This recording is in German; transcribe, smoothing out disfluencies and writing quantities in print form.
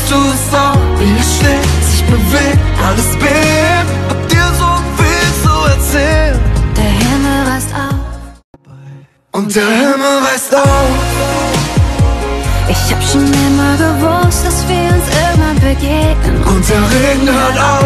Weißt du es auch, wie es schlägt, sich bewegt, alles bebt. Hab dir so viel zu erzählen. Der Himmel reißt auf und der Himmel reißt auf. Ich hab schon immer gewusst, dass wir uns irgendwann begegnen. Und der Regen hört auf.